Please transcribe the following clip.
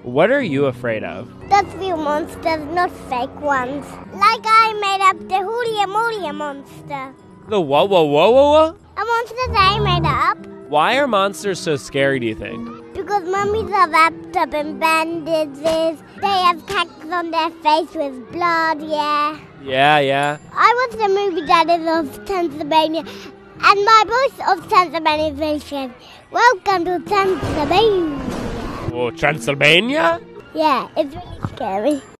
What are you afraid of? That's real monsters, not fake ones. Like I made up the Hoolia Moolia monster. The whoa, whoa, whoa, whoa, whoa? A monster that I made up. Why are monsters so scary, do you think? Because mummies are wrapped up in bandages. They have tacks on their face with blood, yeah. Yeah. I watched the movie Daddies of Transylvania, and my voice of Transylvania is very scary. Welcome to Transylvania. Oh, Transylvania? Yeah, it's really scary.